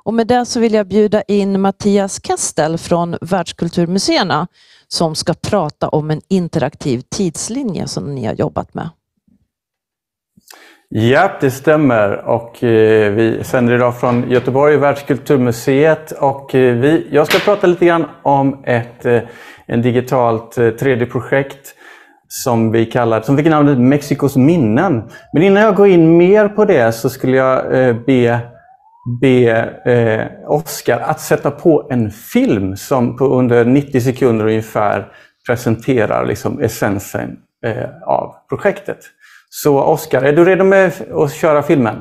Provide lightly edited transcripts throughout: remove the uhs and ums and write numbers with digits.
Och med det så vill jag bjuda in Mattias Kestel från Världskulturmuseerna som ska prata om en interaktiv tidslinje som ni har jobbat med. Ja, det stämmer, och vi sänder idag från Göteborg, Världskulturmuseet, och jag ska prata lite grann om en digitalt 3D-projekt som vi fick namnet Mexikos minnen. Men innan jag går in mer på det så skulle jag be Oskar att sätta på en film som på under 90 sekunder ungefär presenterar liksom essensen av projektet. Så Oskar, är du redo med att köra filmen?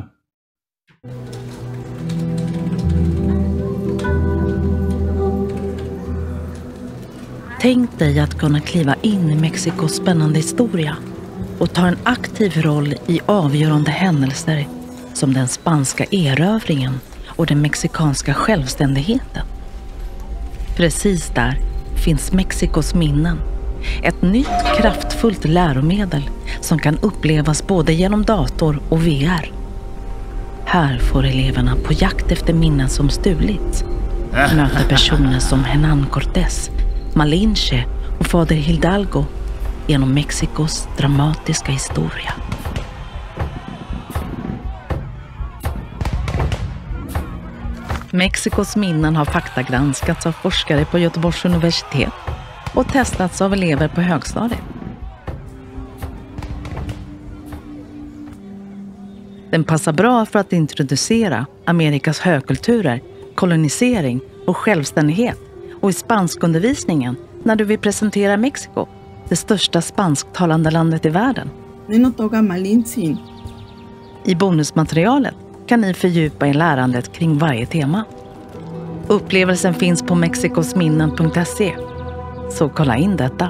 Tänk dig att kunna kliva in i Mexikos spännande historia och ta en aktiv roll i avgörande händelser som den spanska erövringen och den mexikanska självständigheten. Precis där finns Mexikos minnen. Ett nytt kraftfullt läromedel som kan upplevas både genom dator och VR. Här får eleverna på jakt efter minnen som stulits möta personer som Hernán Cortés, Malinche och fader Hidalgo genom Mexikos dramatiska historia. Mexikos minnen har faktagranskats av forskare på Göteborgs universitet och testats av elever på högstadiet. Den passar bra för att introducera Amerikas högkulturer, kolonisering och självständighet, och i spanskundervisningen när du vill presentera Mexiko, det största spansktalande landet i världen. I bonusmaterialet kan ni fördjupa i lärandet kring varje tema. Upplevelsen finns på mexikosminnen.se. Så kolla in detta.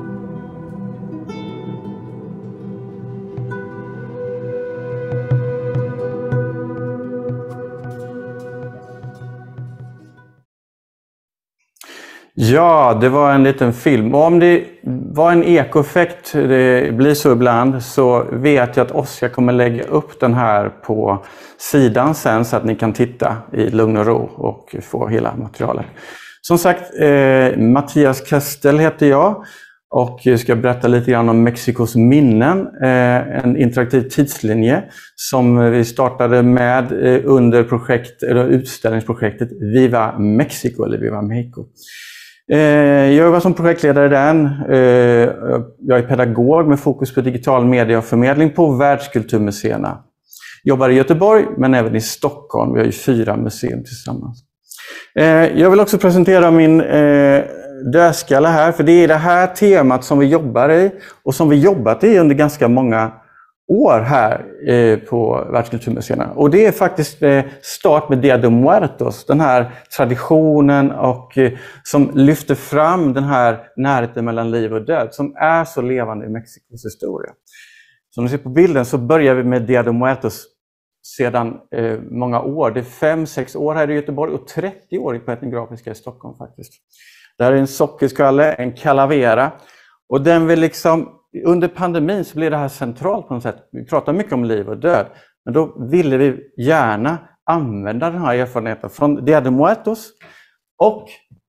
Ja, det var en liten film. Och om det var en ekoeffekt, det blir så ibland, så vet jag att Oskar kommer lägga upp den här på sidan sen så att ni kan titta i lugn och ro och få hela materialet. Som sagt, Mattias Kestel heter jag och ska berätta lite grann om Mexikos minnen, en interaktiv tidslinje som vi startade med under utställningsprojektet Viva Mexico eller Viva Mexico. Jag var som projektledare den. Jag är pedagog med fokus på digital media och förmedling på Världskulturmuseerna. Jobbar i Göteborg men även i Stockholm. Vi har ju 4 museer tillsammans. Jag vill också presentera min dödskalle här, för det är det här temat som vi jobbar i och som vi jobbat i under ganska många år här på Världskulturmuseerna. Och det är faktiskt start med Dia de Muertos, den här traditionen och som lyfter fram den här närheten mellan liv och död som är så levande i Mexikos historia. Som ni ser på bilden så börjar vi med Dia de Muertos sedan många år. Det är 5-6 år här i Göteborg och 30 år på Etnografiska i Stockholm faktiskt. Det här är en sockerskalle, en calavera, och den vill liksom, under pandemin så blev det här centralt på något sätt. Vi pratar mycket om liv och död, men då ville vi gärna använda den här erfarenheten från Dia de Muertos, och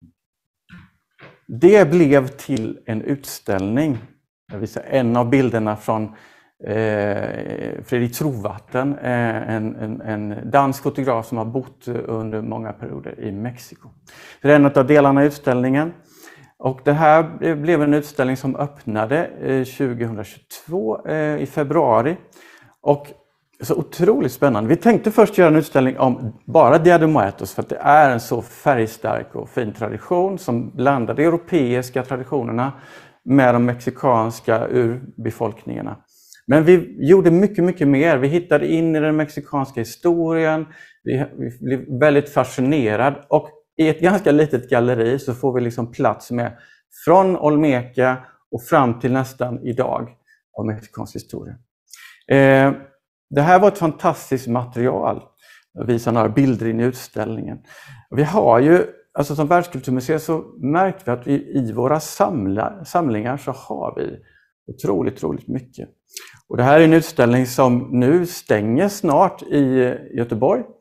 det blev till en utställning. Jag visar en av bilderna från Fredrik Trovatten, en dansk fotograf som har bott under många perioder i Mexiko. Det är en av delarna i utställningen. Och det här blev en utställning som öppnade 2022 i februari. Och så otroligt spännande. Vi tänkte först göra en utställning om bara Dia de Muertos för att det är en så färgstark och fin tradition som blandar de europeiska traditionerna med de mexikanska urbefolkningarna. Men vi gjorde mycket mer. Vi hittade in i den mexikanska historien. Vi blev väldigt fascinerade. Och i ett ganska litet galleri så får vi liksom plats med från Olmeca och fram till nästan idag av mexikansk historia. Det här var ett fantastiskt material. Jag visar några bilder in i utställningen. Vi har ju, alltså som Världskulturmuseet så märkte vi att vi i våra samlingar så har vi otroligt mycket. Och det här är en utställning som nu stänger snart i Göteborg.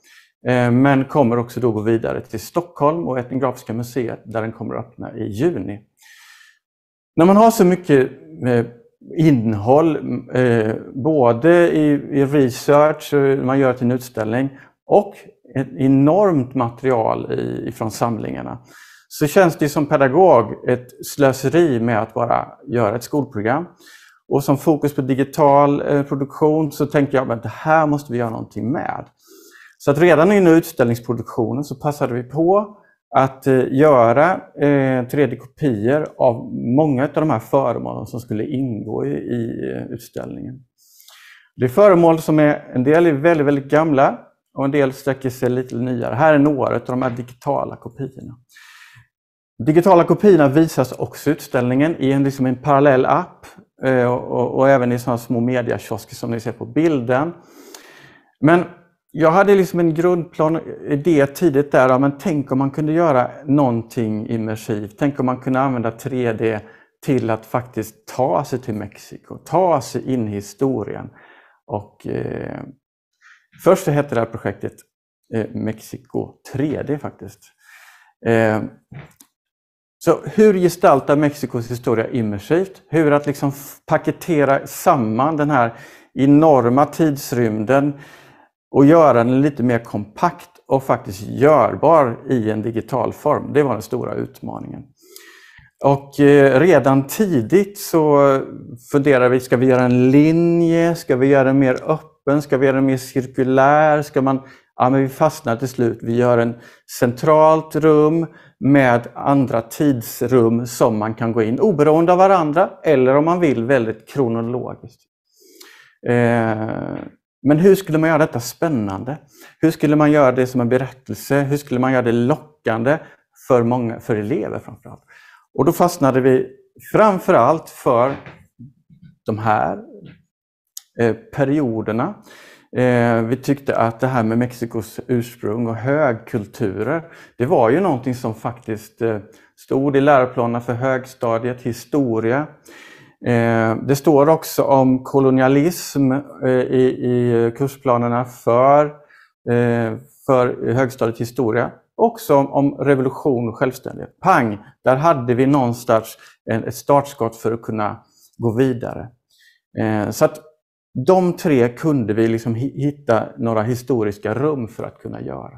Men kommer också då gå vidare till Stockholm och Etnografiska museet där den kommer att öppna i juni. När man har så mycket innehåll, både i research, man gör till en utställning, och ett enormt material från samlingarna, så känns det som pedagog ett slöseri med att bara göra ett skolprogram. Och som fokus på digital produktion så tänkte jag att det här måste vi göra någonting med. Så att redan i utställningsproduktionen så passade vi på att göra 3D-kopior av många av de här föremålen som skulle ingå i utställningen. Det är föremål som en del är väldigt, väldigt gamla och en del sträcker sig lite nyare. Här är några av de här digitala kopiorna. Digitala kopiorna visas också i utställningen i en parallell app och även i sådana små mediakiosker som ni ser på bilden. Men jag hade en grundplan idé tidigt där, men tänk om man kunde göra någonting immersivt. Tänk om man kunde använda 3D till att faktiskt ta sig till Mexiko, ta sig in i historien. Och först hette det här projektet Mexiko 3D faktiskt. Så hur gestaltar Mexikos historia immersivt? Hur att paketera samman den här enorma tidsrymden och göra den lite mer kompakt och faktiskt görbar i en digital form. Det var den stora utmaningen. Och redan tidigt så funderar vi, ska vi göra en linje? Ska vi göra den mer öppen? Ska vi göra den mer cirkulär? Men vi fastnar till slut. Vi gör en centralt rum med andra tidsrum som man kan gå in oberoende av varandra eller om man vill väldigt kronologiskt. Men hur skulle man göra detta spännande? Hur skulle man göra det som en berättelse? Hur skulle man göra det lockande för elever framförallt? Och då fastnade vi framförallt för de här perioderna. Vi tyckte att det här med Mexikos ursprung och högkulturer, det var ju någonting som faktiskt stod i läroplanerna för högstadiet, historia. Det står också om kolonialism i kursplanerna för högstadiet historia. Också om revolution och självständighet. Pang! Där hade vi någonstans ett startskott för att kunna gå vidare. Så att de tre kunde vi hitta några historiska rum för att kunna göra.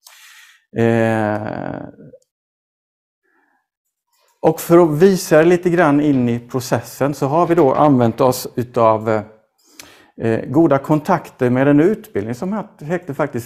Och för att visa lite grann in i processen så har vi då använt oss utav goda kontakter med en utbildning som hette faktiskt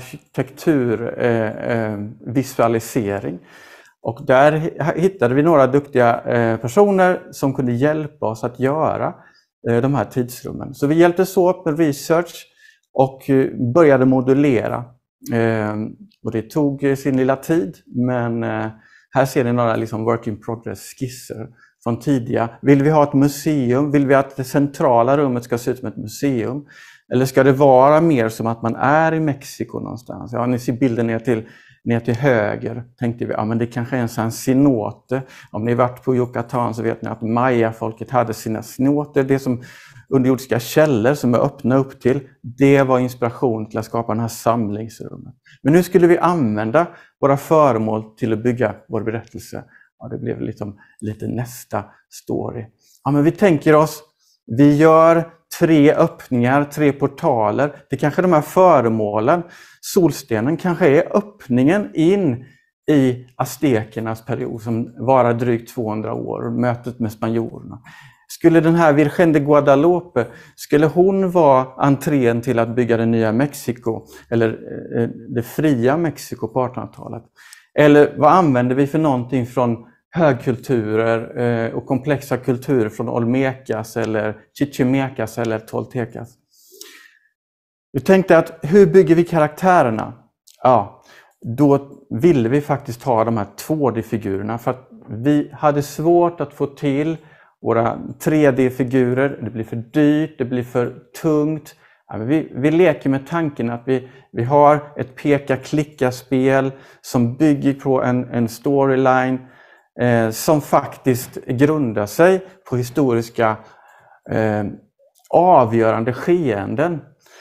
arkitekturvisualisering. Och där hittade vi några duktiga personer som kunde hjälpa oss att göra de här tidsrummen. Så vi hjälptes åt med research och började modulera. Och det tog sin lilla tid, men här ser ni några work in progress skisser från tidiga. Vill vi ha ett museum? Vill vi att det centrala rummet ska se ut som ett museum? Eller ska det vara mer som att man är i Mexiko någonstans? Ja, ni ser bilden ner till höger. Tänkte vi, men det kanske är en cenote. Om ni varit på Yucatan så vet ni att Maya-folket hade sina cenoter. Det som underjordiska källor som är öppna upp till, det var inspiration till att skapa den här samlingsrummet. Men nu skulle vi använda våra föremål till att bygga vår berättelse. Ja, det blev lite nästa story. Ja, men vi tänker oss, vi gör 3 öppningar, 3 portaler. Det kanske de här föremålen, solstenen kanske är öppningen in i aztekernas period som varar drygt 200 år, mötet med spanjorerna. Skulle den här Virgen de Guadalupe, skulle hon vara entrén till att bygga det nya Mexiko eller det fria Mexiko på 1800-talet? Eller vad använder vi för någonting från högkulturer och komplexa kulturer från Olmecas eller Chichimecas eller Toltecas? Vi tänkte att hur bygger vi karaktärerna? Ja, då ville vi faktiskt ha de här 2D-figurerna för att vi hade svårt att få till våra 3D-figurer. Det blir för dyrt, det blir för tungt. Ja, vi leker med tanken att vi har ett peka-klicka-spel som bygger på en storyline som faktiskt grundar sig på historiska avgörande skeenden.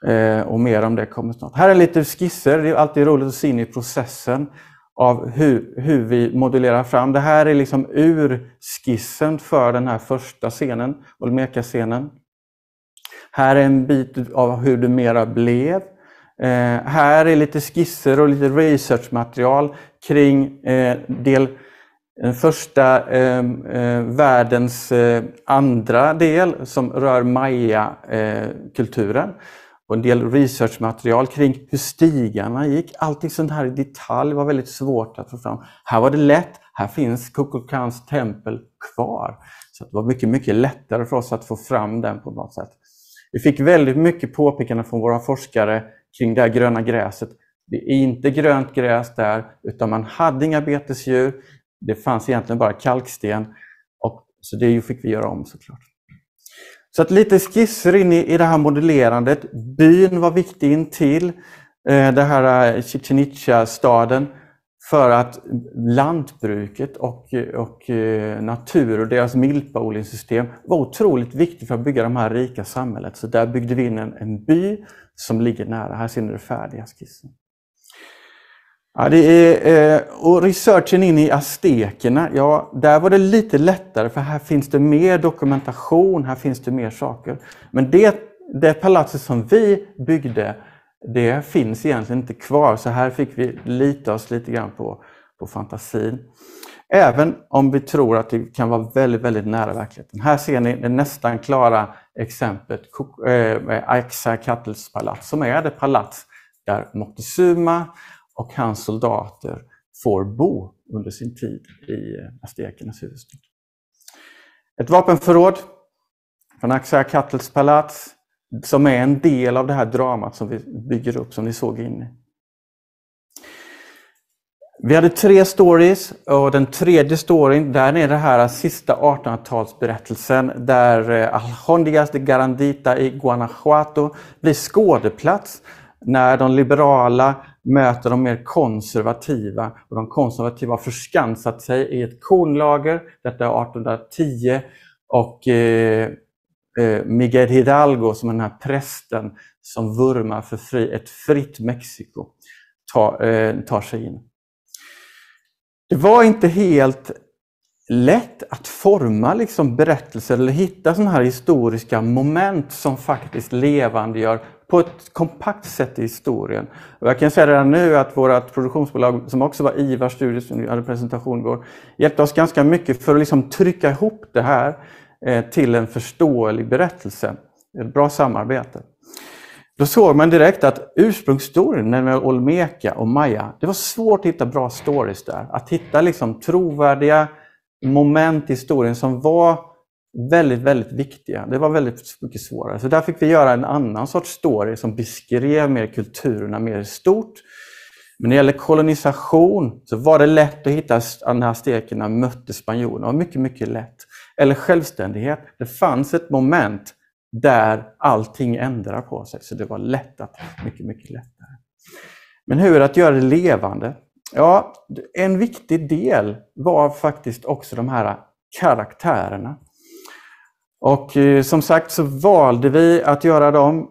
Och mer om det kommer snart. Här är lite skisser, det är alltid roligt att se in i processen av hur vi modellerar fram. Det här är liksom urskissen för den här första scenen, Olmeca-scenen. Här är en bit av hur det mera blev. Här är lite skisser och lite researchmaterial kring den första världens andra del som rör Maya-kulturen. Och en del researchmaterial kring hur stigarna gick. Allting sånt här i detalj var väldigt svårt att få fram. Här var det lätt. Här finns Kukulkans tempel kvar. Så det var mycket, mycket lättare för oss att få fram den på något sätt. Vi fick väldigt mycket påpekanden från våra forskare kring det här gröna gräset. Det är inte grönt gräs där, utan man hade inga betesdjur. Det fanns egentligen bara kalksten. Så det fick vi göra om såklart. Så att lite skisser in i det här modellerandet. Byn var viktig intill det här Chichen Itza-staden för att lantbruket och natur och deras milpaodlingssystem var otroligt viktigt för att bygga de här rika samhället. Så där byggde vi in en by som ligger nära. Här ser ni det färdiga skissen. Ja, och researchen in i aztekerna, ja, där var det lite lättare för här finns det mer dokumentation, här finns det mer saker. Men det palatset som vi byggde, det finns egentligen inte kvar, så här fick vi lita oss lite grann på fantasin. Även om vi tror att det kan vara väldigt, väldigt nära verkligheten. Här ser ni det nästan klara exemplet Axayácatls palats, som är det palats där Moctezuma och hans soldater får bo under sin tid i aztekernas huvudstad. Ett vapenförråd från Axayácatls palats som är en del av det här dramat som vi bygger upp, som ni såg in i. Vi hade 3 stories och den tredje storyn, där är det här sista 1800-talsberättelsen där Alhóndigas de Garandita i Guanajuato blir skådeplats när de liberala möter de mer konservativa, och de konservativa har förskansat sig i ett kornlager, detta är 1810, och Miguel Hidalgo, som är den här prästen som vurmar för ett fritt Mexiko, tar sig in. Det var inte helt lätt att forma liksom berättelser eller hitta sådana här historiska moment som faktiskt levandegör på ett kompakt sätt i historien. Och jag kan säga redan nu att vårt produktionsbolag, som också var Ivar Studios, som vi hade presentation igår, hjälpte oss ganska mycket för att liksom trycka ihop det här till en förståelig berättelse. Ett bra samarbete. Då såg man direkt att ursprungsstoryn med Olmeca och Maya, det var svårt att hitta bra stories där. Att hitta liksom trovärdiga moment i historien som var väldigt, väldigt viktiga. Det var väldigt mycket svårare. Så där fick vi göra en annan sorts story som beskrev mer kulturerna mer stort. Men när det gäller kolonisation så var det lätt att hitta att när aztekerna mötte spanjorerna. Mycket, mycket lätt. Eller självständighet. Det fanns ett moment där allting ändrar på sig. Så det var mycket, mycket lättare. Men hur att göra det levande? Ja, en viktig del var faktiskt också de här karaktärerna. Och som sagt så valde vi att göra dem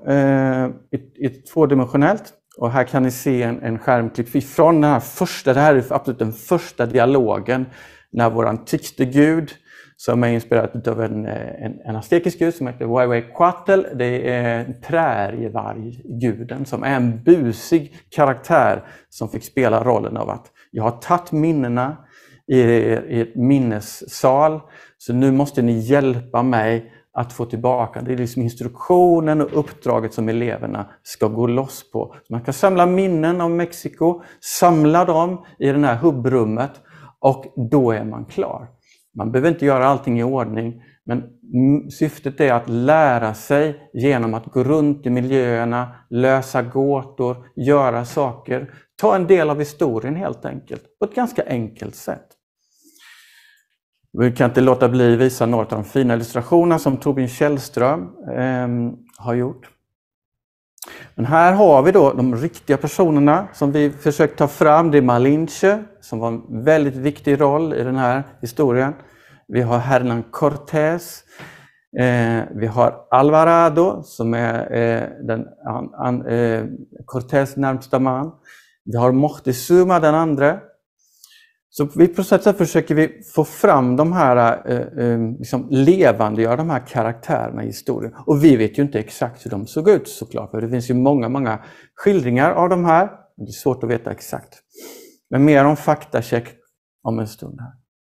i tvådimensionellt. Och här kan ni se en skärmklipp från den här första, det här är absolut den första dialogen när våran tyckte gud, som är inspirerad av en aztekisk gud som heter Huehuecuatl. Det är prärievargguden som är en busig karaktär som fick spela rollen av att jag har tagit minnena i ett minnessal, så nu måste ni hjälpa mig att få tillbaka. Det är liksom instruktionen och uppdraget som eleverna ska gå loss på. Så man kan samla minnen om Mexiko, samla dem i det här hubbrummet, och då är man klar. Man behöver inte göra allting i ordning, men syftet är att lära sig genom att gå runt i miljöerna, lösa gåtor, göra saker. Ta en del av historien helt enkelt, på ett ganska enkelt sätt. Vi kan inte låta bli att visa några av de fina illustrationerna som Torbjörn Källström har gjort. Men här har vi då de riktiga personerna som vi försökt ta fram. Det är Malinche som var en väldigt viktig roll i den här historien. Vi har Hernán Cortés. Vi har Alvarado som är Cortés närmsta man. Vi har Moctezuma den andra. Så på sätt sätt försöker vi få fram de här, liksom levandegöra de här karaktärerna i historien. Och vi vet ju inte exakt hur de såg ut såklart, för det finns ju många skildringar av de här. Det är svårt att veta exakt. Men mer om faktacheck om en stund här.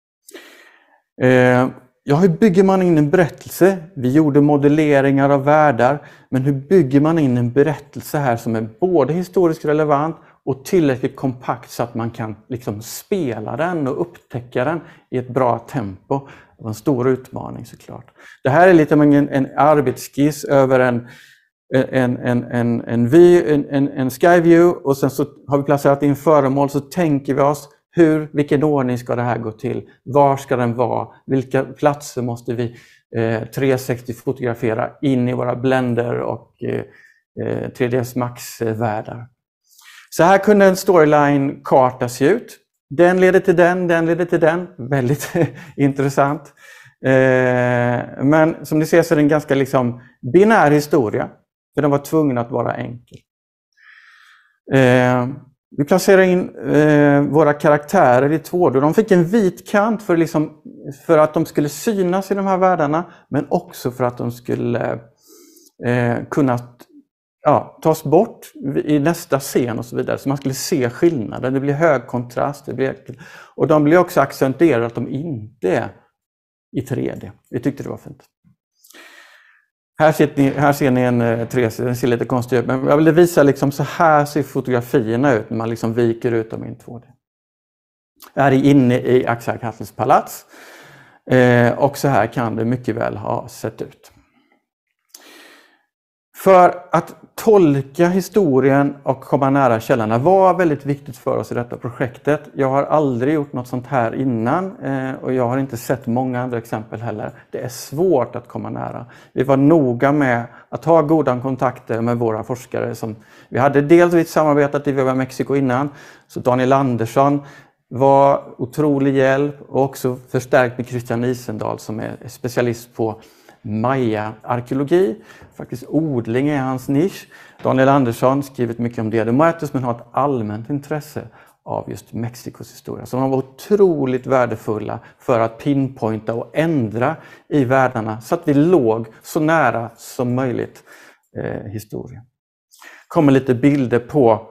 Ja, hur bygger man in en berättelse? Vi gjorde modelleringar av världar, men hur bygger man in en berättelse här som är både historiskt relevant och tillräckligt kompakt så att man kan liksom spela den och upptäcka den i ett bra tempo? Det var en stor utmaning såklart. Det här är lite en arbetsskiss över en skyview, och sen så har vi placerat in föremål, så tänker vi oss vilken ordning ska det här gå till? Var ska den vara? Vilka platser måste vi 360 fotografera in i våra Blender och 3ds Max-världar? Så här kunde en storyline-karta se ut. Den leder till den leder till den. Väldigt intressant. Men som ni ser så är det en ganska liksom binär historia. För den var tvungen att vara enkel. Vi placerar in våra karaktärer i 2D. De fick en vit kant för att de skulle synas i de här världarna, men också för att de skulle kunna tas bort i nästa scen och så vidare. Så man skulle se skillnaden. Det blir hög kontrast. Och de blir också accentuerade att de inte är i 3D. Vi tyckte det var fint. Här ser ni en 3D, den ser lite konstig ut, men jag vill visa liksom så här ser fotografierna ut när man liksom viker ut dem i en 2D. Här är inne i Axarkattels palats, och så här kan det mycket väl ha sett ut. För att tolka historien och komma nära källorna var väldigt viktigt för oss i detta projektet. Jag har aldrig gjort något sånt här innan, och jag har inte sett många andra exempel heller. Det är svårt att komma nära. Vi var noga med att ha goda kontakter med våra forskare. Vi hade dels samarbetat i Viva Mexico innan, så Daniel Andersson var otrolig hjälp, och också förstärkt med Christian Isendal som är specialist på Maya-arkeologi. Faktiskt odling är hans nisch. Daniel Andersson skrivit mycket om det. De mötes, men har ett allmänt intresse av just Mexikos historia. Så de var otroligt värdefulla för att pinpointa och ändra i världarna så att vi låg så nära som möjligt historien. Kommer lite bilder på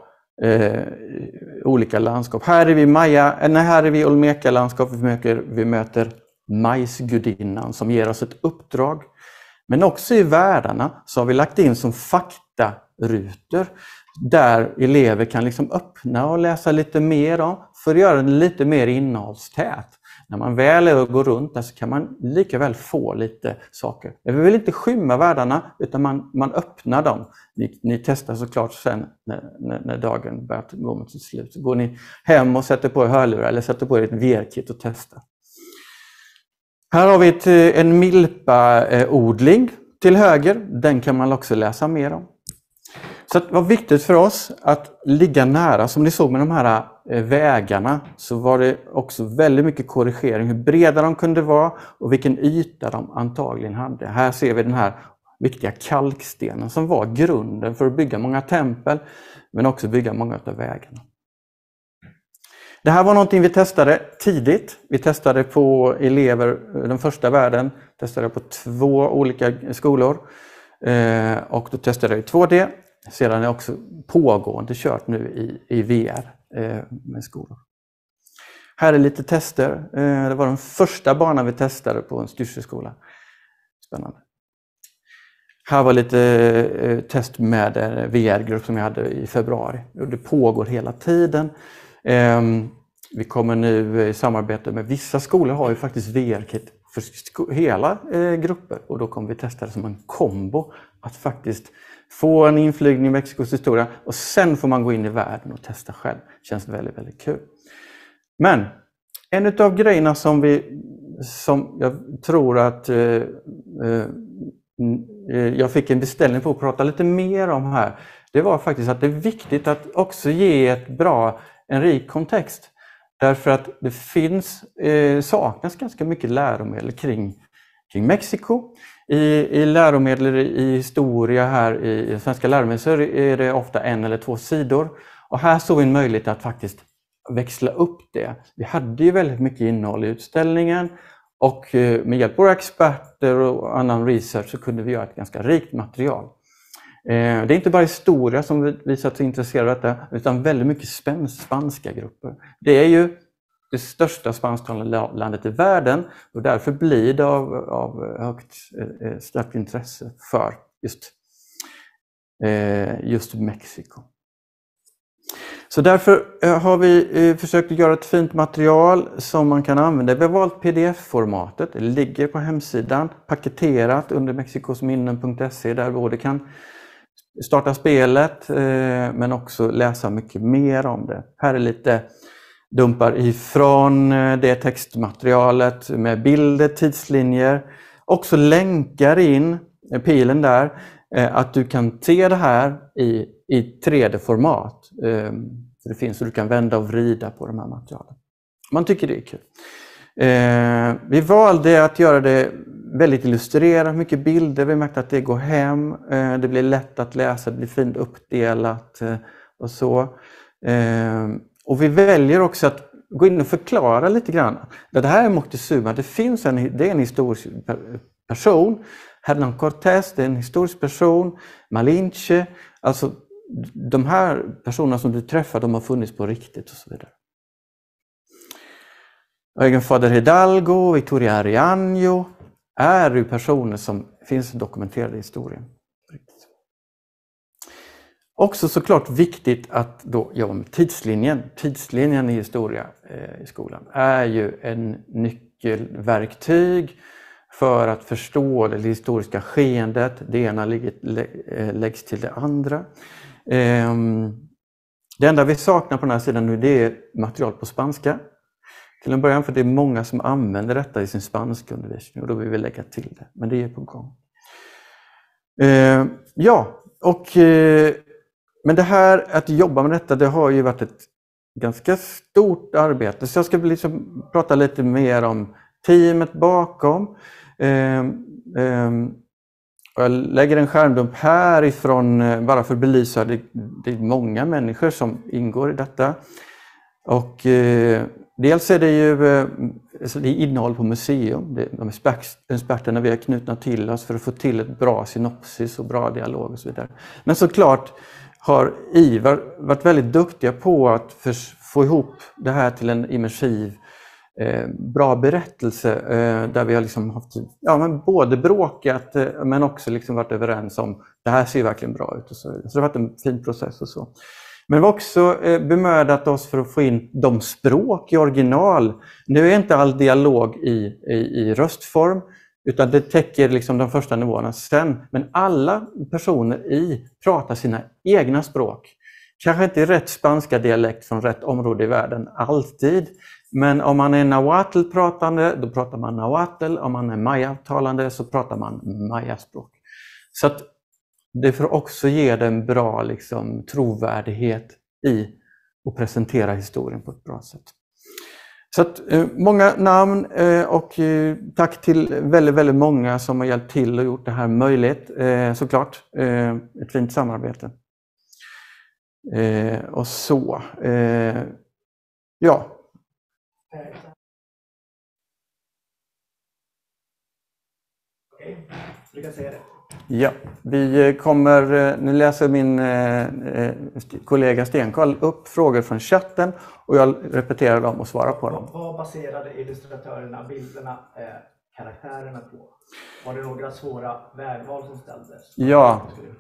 olika landskap. Här är vi Olmeca-landskap. Vi möter majsgudinnan som ger oss ett uppdrag. Men också i världarna så har vi lagt in som faktarutor där elever kan liksom öppna och läsa lite mer om, för att göra den lite mer innehållstät. När man väl är och går runt där så kan man lika väl få lite saker. Vi vill inte skymma världarna, utan man öppnar dem. Ni testar såklart sen när dagen börjar gå mot sitt slut. Så går ni hem och sätter på hörlurar eller sätter på ett VR-kit och testar. Här har vi en milpa-odling till höger. Den kan man också läsa mer om. Så det var viktigt för oss att ligga nära. Som ni såg med de här vägarna så var det också väldigt mycket korrigering. Hur breda de kunde vara och vilken yta de antagligen hade. Här ser vi den här viktiga kalkstenen som var grunden för att bygga många tempel, men också bygga många av vägarna. Det här var någonting vi testade tidigt. Vi testade på elever, den första världen, testade på 2 olika skolor. Och då testade jag i 2D. Sedan är också pågående kört nu i VR med skolor. Här är lite tester. Det var den första banan vi testade på en styrselskola. Spännande. Här var lite test med en VR-grupp som jag hade i februari. Det pågår hela tiden. Vi kommer nu i samarbete med vissa skolor har ju faktiskt VR-kit för hela grupper, och då kommer vi testa det som en kombo, att faktiskt få en inflygning i Mexikos historia och sen får man gå in i världen och testa själv. Känns väldigt, väldigt kul. Men en av grejerna som jag tror att jag fick en beställning på att prata lite mer om här, det var faktiskt att det är viktigt att också ge en rik kontext. Därför att det saknas ganska mycket läromedel kring Mexiko. I läromedel i historia här i svenska läromedel så är det ofta 1 eller 2 sidor. Och här såg vi en möjlighet att faktiskt växla upp det. Vi hade ju väldigt mycket innehåll i utställningen och med hjälp av experter och annan research så kunde vi göra ett ganska rikt material. Det är inte bara historia som vi visat sig intresserade av detta, utan väldigt mycket spanska grupper. Det är ju det största spansktalande landet i världen och därför blir det av högt starkt intresse för just Mexiko. Så därför har vi försökt göra ett fint material som man kan använda. Vi har valt pdf-formatet, det ligger på hemsidan, paketerat under mexikosminnen.se där både kan starta spelet men också läsa mycket mer om det. Här är lite dumpar ifrån det textmaterialet med bilder, tidslinjer. Också länkar in pilen där att du kan se det här i 3D-format. Det finns så du kan vända och vrida på de här materialen. Man tycker det är kul. Vi valde att göra det väldigt illustrerat, mycket bilder. Vi märkte att det går hem. Det blir lätt att läsa, det blir fint uppdelat och så. Och vi väljer också att gå in och förklara lite grann. Det här är Moctezuma, det är en historisk person. Hernán Cortés, det är en historisk person. Malinche, alltså de här personerna som du träffar, de har funnits på riktigt och så vidare. Egen fader Hidalgo, Victoria Ariano är ju personer som finns dokumenterade i historien. Också såklart viktigt att då jobba med tidslinjen. Tidslinjen i historia i skolan är ju en nyckelverktyg för att förstå det historiska skeendet. Det ena läggs till det andra. Det enda vi saknar på den här sidan nu, det är material på spanska. Till en början, för det är många som använder detta i sin spanska undervisning och då vill vi lägga till det. Men det är på gång. Men det här att jobba med detta, det har ju varit ett ganska stort arbete. Så jag ska prata lite mer om teamet bakom. Jag lägger en skärmdump härifrån bara för att belysa det är många människor som ingår i detta. Och dels är det ju det är innehåll på museum. De experterna vi har knutna till oss för att få till ett bra synopsis och bra dialog och så vidare. Men såklart har Ivar varit väldigt duktiga på att få ihop det här till en immersiv bra berättelse där vi har liksom haft både bråkat men också liksom varit överens om det här ser verkligen bra ut och så det har varit en fin process och så. Men vi har också bemödat oss för att få in de språk i original. Nu är inte all dialog i röstform utan det täcker liksom de första nivåerna sen. Men alla personer pratar sina egna språk. Kanske inte rätt spanska dialekt från rätt område i världen alltid. Men om man är nahuatl-pratande, då pratar man nahuatl. Om man är maya-talande så pratar man maya-språk. Så att det får också ge det en bra liksom, trovärdighet i att presentera historien på ett bra sätt. Så att många namn och tack till väldigt, väldigt många som har hjälpt till och gjort det här möjligt. Såklart ett fint samarbete. Och så. Ja. Okej, du kan säga det. Ja, vi kommer, nu läser min kollega Sten-Carl upp frågor från chatten och jag repeterar dem och svarar på dem. Vad baserade illustratörerna, bilderna, karaktärerna på? Var det några svåra vägval som ställdes? Ja.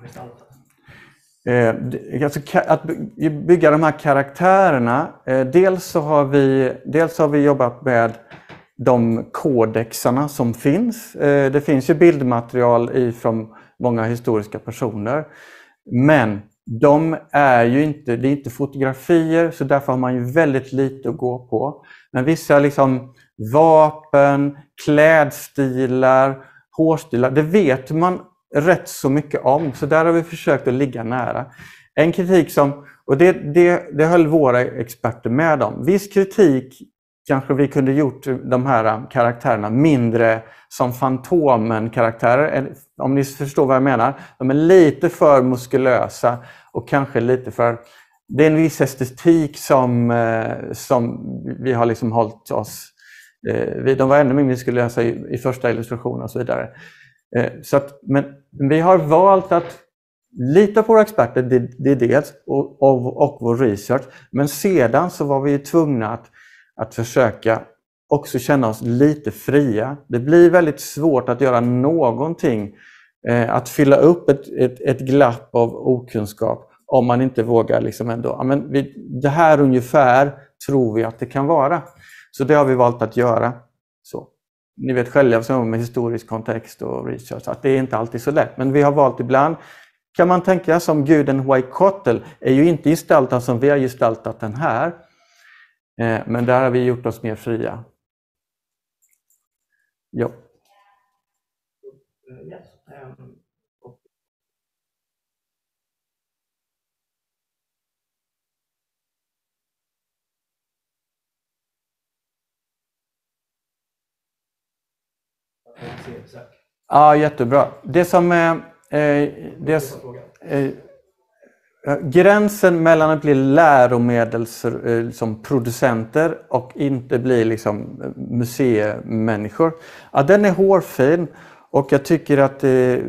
Att bygga de här karaktärerna, dels har vi jobbat med de kodexarna som finns. Det finns ju bildmaterial från många historiska personer. Men de är ju inte, det är inte fotografier så därför har man ju väldigt lite att gå på. Men vissa liksom vapen, klädstilar, hårstilar, det vet man rätt så mycket om. Så där har vi försökt att ligga nära. En kritik som, och det höll våra experter med om. Viss kritik kanske vi kunde gjort de här karaktärerna mindre som Fantomen-karaktärer. Om ni förstår vad jag menar. De är lite för muskulösa och kanske lite för... Det är en viss estetik som vi har liksom hållit oss... De var ännu mer muskulösa i första illustrationen och så vidare. Men vi har valt att lita på våra experter, det är dels, och vår research. Men sedan så var vi tvungna att försöka också känna oss lite fria. Det blir väldigt svårt att göra någonting, att fylla upp ett glapp av okunskap om man inte vågar liksom ändå. Men det här ungefär tror vi att det kan vara. Så det har vi valt att göra. Så. Ni vet själva som med historisk kontext och research att det är inte alltid så lätt. Men vi har valt ibland, kan man tänka som guden Huaycotl är ju inte gestaltad som vi har gestaltat den här. Men där har vi gjort oss mer fria. Ja. Yes. Ja, jättebra. Det som är gränsen mellan att bli läromedels som producenter och inte bli liksom museimänniskor, ja, den är hårfin, och jag tycker att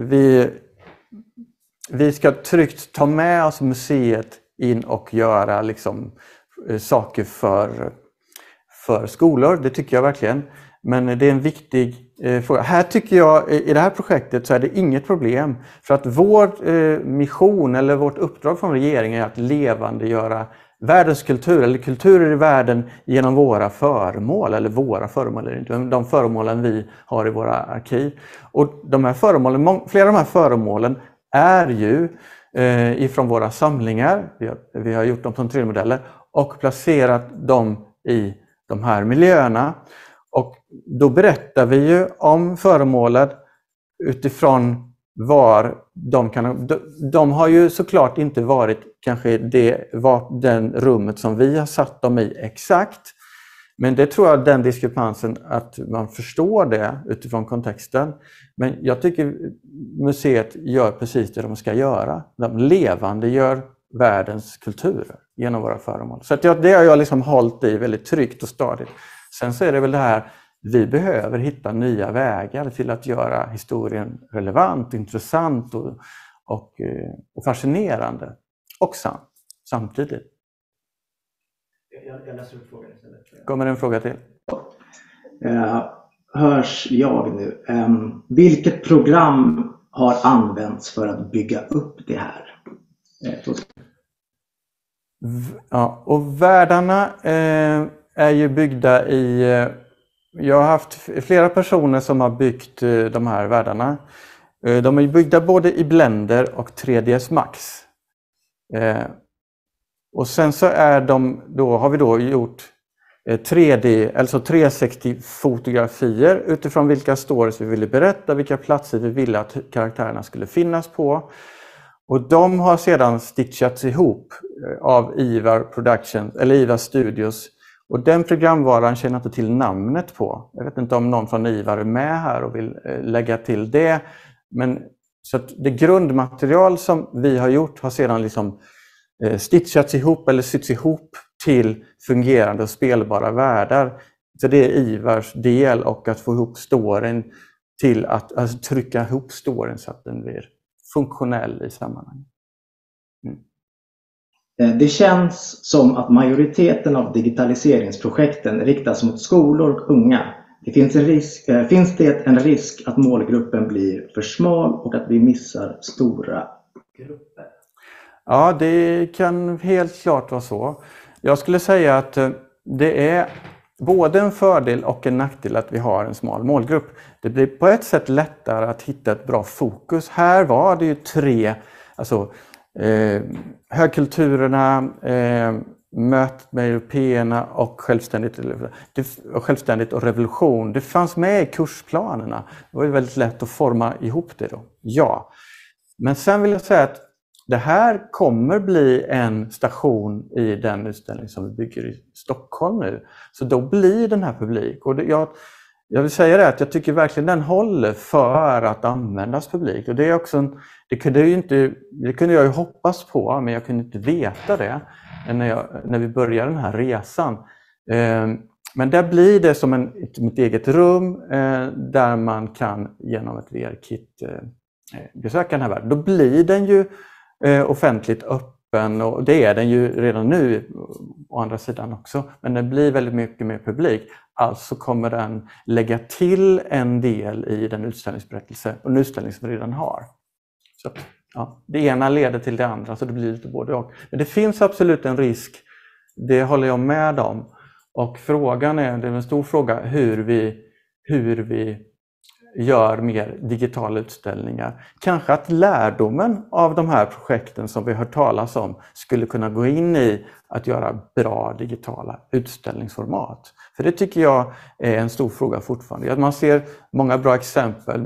vi ska tryggt ta med oss museet in och göra liksom saker för skolor. Det tycker jag verkligen. Men det är en viktig fråga. Här tycker jag, i det här projektet så är det inget problem. För att vår mission eller vårt uppdrag från regeringen är att levandegöra världens kultur eller kulturer i världen genom våra föremål. Eller våra föremål, eller inte, de föremålen vi har i våra arkiv. Och de här föremålen, flera av de här föremålen är ju ifrån våra samlingar. Vi har gjort dem som 3D-modeller och placerat dem i de här miljöerna. Och då berättar vi ju om föremålet utifrån var de kan... De har ju såklart inte varit kanske den rummet som vi har satt dem i exakt. Men det tror jag den diskrepansen att man förstår det utifrån kontexten. Men jag tycker museet gör precis det de ska göra. De levande gör världens kulturer genom våra föremål. Så att det har jag liksom hållit i väldigt tryggt och stadigt. Sen så är det väl det här, vi behöver hitta nya vägar till att göra historien relevant, intressant och fascinerande och samtidigt. Jag läser upp frågan istället. Kommer en fråga till? Hörs jag nu? Vilket program har använts för att bygga upp det här? Ja, och världarna är ju byggda i... Jag har haft flera personer som har byggt de här världarna. De är byggda både i Blender och 3ds Max. Och sen så har vi då gjort 3D, alltså 360 fotografier utifrån vilka stories vi ville berätta, vilka platser vi ville att karaktärerna skulle finnas på. Och de har sedan stitchats ihop av Ivar Productions eller Ivar Studios. Och den programvaran känner inte till namnet på. Jag vet inte om någon från Ivar är med här och vill lägga till det. Men så att det grundmaterial som vi har gjort har sedan liksom stitchats ihop eller sytts ihop till fungerande och spelbara världar. Så det är Ivars del, och att få ihop storyn till att alltså, trycka ihop storyn så att den blir funktionell i sammanhanget. Det känns som att majoriteten av digitaliseringsprojekten riktas mot skolor och unga. Finns det en risk att målgruppen blir för smal och att vi missar stora grupper? Ja, det kan helt klart vara så. Jag skulle säga att det är både en fördel och en nackdel att vi har en smal målgrupp. Det blir på ett sätt lättare att hitta ett bra fokus. Här var det ju 3, alltså högkulturerna, mötet med européerna och självständigt och revolution. Det fanns med i kursplanerna. Det var väldigt lätt att forma ihop det då. Ja. Men sen vill jag säga att det här kommer bli en station i den utställning som vi bygger i Stockholm nu. Så då blir den här publik. Och jag vill säga det att jag tycker verkligen den håller för att användas publik. Och det är också det kunde jag ju hoppas på, men jag kunde inte veta det när vi började den här resan. Men där blir det som ett eget rum där man kan genom ett VR-kit besöka den här världen. Då blir den ju offentligt öppen, och det är den ju redan nu å andra sidan också. Men den blir väldigt mycket mer publik. Alltså kommer den lägga till en del i den utställningsberättelse och en utställning som vi redan har. Så ja, det ena leder till det andra, så det blir lite både och. Men det finns absolut en risk, det håller jag med om. Och frågan det är en stor fråga, hur vi gör mer digitala utställningar. Kanske att lärdomen av de här projekten som vi har hört talas om skulle kunna gå in i att göra bra digitala utställningsformat. För det tycker jag är en stor fråga fortfarande. Man ser många bra exempel,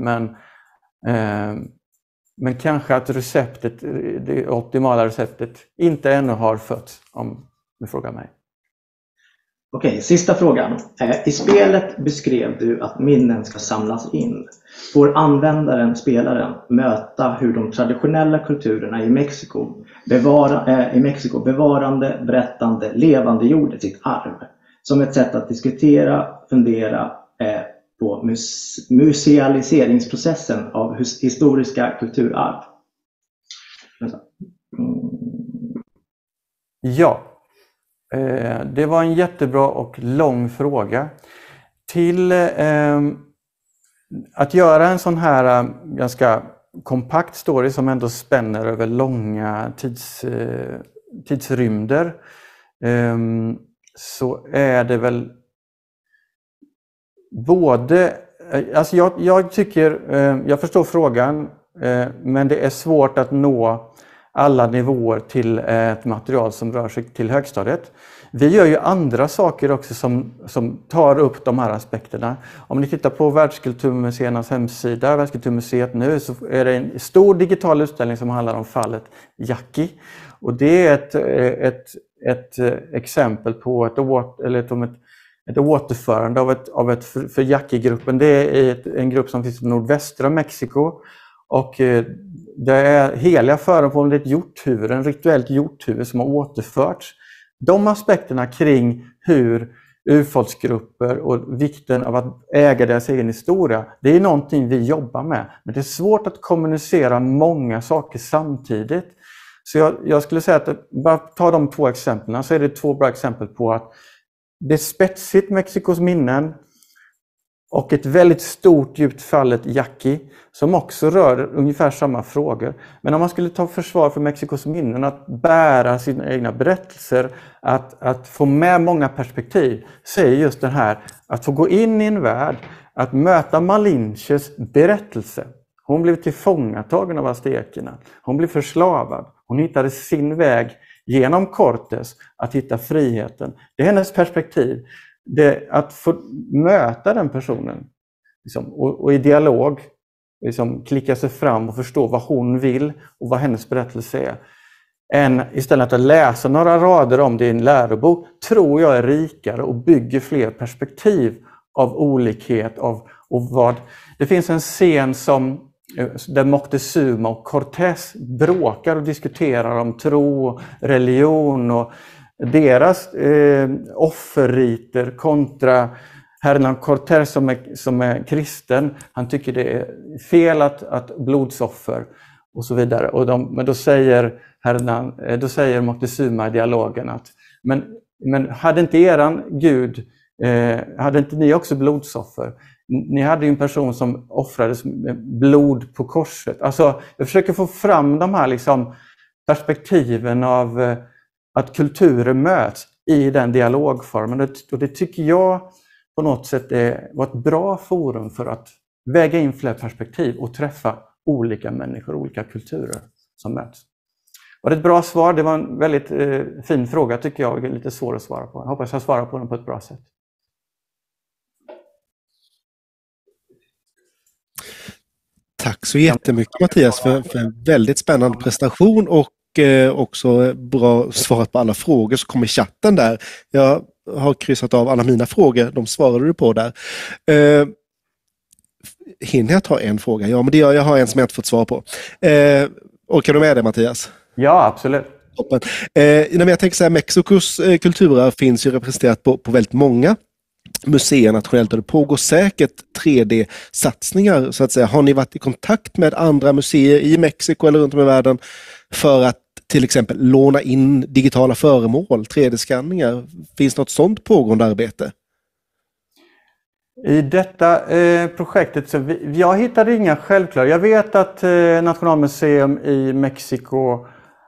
men kanske att det optimala receptet inte ännu har fötts, om du frågar mig. Okej, sista frågan. I spelet beskrev du att minnen ska samlas in. Får användaren, spelaren, möta hur de traditionella kulturerna i Mexiko bevarande, berättande, levande gjorde sitt arv. Som ett sätt att diskutera, fundera på musealiseringsprocessen av historiska kulturarv. Ja. Det var en jättebra och lång fråga. Till att göra en sån här ganska kompakt story som ändå spänner över långa tidsrymder, så är det väl både... Alltså jag tycker, jag förstår frågan, men det är svårt att nå alla nivåer till ett material som rör sig till högstadiet. Vi gör ju andra saker också som tar upp de här aspekterna. Om ni tittar på Världskulturmuseernas hemsida, Världskulturmuseet nu, så är det en stor digital utställning som handlar om fallet Jackie. Och det är ett exempel på ett återförande av ett för Jackie-gruppen. Det är en grupp som finns i nordvästra Mexiko. Och det är heliga föremål, det är ett hjorthuvud, en rituellt hjorthuvud som har återförts. De aspekterna kring hur urfolksgrupper och vikten av att äga deras egen historia, det är någonting vi jobbar med. Men det är svårt att kommunicera många saker samtidigt. Så jag skulle säga att bara ta de två exemplen, så är det två bra exempel på att det är spetsigt Mexikos minnen och ett väldigt stort djupt fallet Jackie som också rör ungefär samma frågor. Men om man skulle ta försvar för Mexikos minnen, att bära sina egna berättelser, att få med många perspektiv, så är just det här att få gå in i en värld, att möta Malinches berättelse. Hon blev tillfångatagen av aztekerna. Hon blev förslavad. Hon hittade sin väg genom Cortés att hitta friheten. Det är hennes perspektiv. Att få möta den personen liksom, och i dialog liksom, klicka sig fram och förstå vad hon vill och vad hennes berättelse är. Istället att läsa några rader om det i en lärobok, tror jag är rikare och bygger fler perspektiv av olikhet. Det finns en scen där Moctezuma och Cortés bråkar och diskuterar om tro, religion och deras offerriter kontra Hernán Cortés som är kristen. Han tycker det är fel att blodsoffer och så vidare. Men då säger Moctezuma i dialogen att men hade inte eran Gud, hade inte ni också blodsoffer? Ni hade ju en person som offrades med blod på korset. Alltså, jag försöker få fram de här liksom, perspektiven av att kulturer möts i den dialogformen. Och det tycker jag på något sätt var ett bra forum för att väga in fler perspektiv och träffa olika människor, olika kulturer som möts. Var det ett bra svar? Det var en väldigt fin fråga tycker jag, lite svår att svara på. Jag hoppas jag svarar på den på ett bra sätt. Tack så jättemycket Mattias för en väldigt spännande presentation och också bra svarat på alla frågor som kommer i chatten där. Jag har kryssat av alla mina frågor, de svarade du på där. Hinner jag ta en fråga? Ja, men det gör jag. Har en som jag inte fått svar på. Orkar du med det Mattias? Ja, absolut. Toppen. Jag tänker så här, Mexikos kulturarv finns ju representerat på väldigt många museer nationellt och det pågår säkert 3D-satsningar så att säga. Har ni varit i kontakt med andra museer i Mexiko eller runt om i världen för att till exempel låna in digitala föremål, 3D-skanningar? Finns något sådant pågående arbete? I detta projektet så jag hittade inga självklara. Jag vet att Nationalmuseum i Mexiko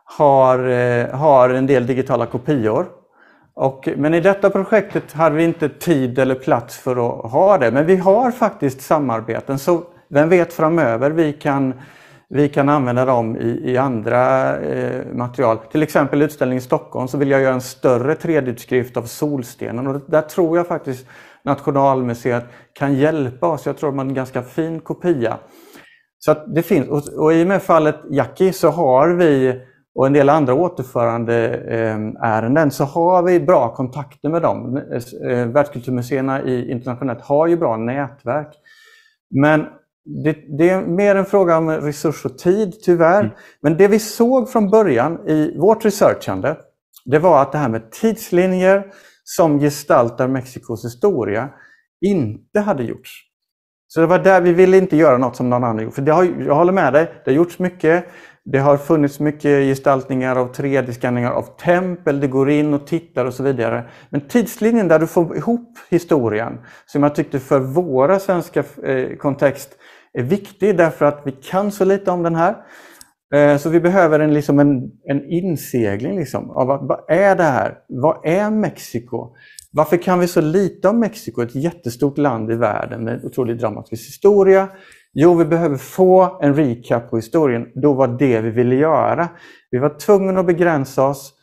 har en del digitala kopior. Men i detta projektet hade vi inte tid eller plats för att ha det. Men vi har faktiskt samarbeten. Så vem vet framöver vi kan använda dem i andra material. Till exempel utställningen i Stockholm så vill jag göra en större 3D-utskrift av solstenen. Och där tror jag faktiskt Nationalmuseet kan hjälpa oss. Jag tror att man har en ganska fin kopia. Så att det finns. Och i och med fallet Jackie så har vi och en del andra återförande ärenden så har vi bra kontakter med dem. Världskulturmuseerna internationellt har ju bra nätverk. Men det är mer en fråga om resurs och tid tyvärr. Men det vi såg från början i vårt researchande, det var att det här med tidslinjer som gestaltar Mexikos historia inte hade gjorts. Så det var där vi ville inte göra något som någon annan gjort. För jag håller med dig, det har gjorts mycket. Det har funnits mycket gestaltningar av 3D-skanningar av tempel. Det går in och tittar och så vidare. Men tidslinjen där du får ihop historien, som jag tyckte för våra svenska kontext är viktig därför att vi kan så lite om den här. Så vi behöver en insegling av vad är det här? Vad är Mexiko? Varför kan vi så lite om Mexiko? Ett jättestort land i världen med otroligt dramatisk historia. Jo, vi behöver få en recap på historien. Då var det vi ville göra. Vi var tvungna att begränsa oss.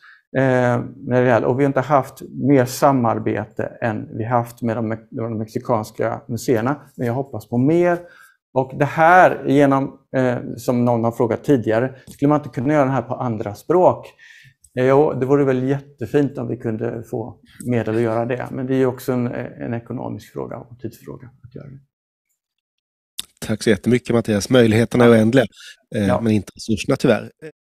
Och vi har inte haft mer samarbete än vi haft med de mexikanska museerna. Men jag hoppas på mer. Och det här, som någon har frågat tidigare, skulle man inte kunna göra det här på andra språk? Jo, det vore väl jättefint om vi kunde få medel att göra det. Men det är ju också en ekonomisk fråga och tidsfråga att göra det. Tack så jättemycket Mattias. Möjligheterna är oändliga, men inte resurserna tyvärr.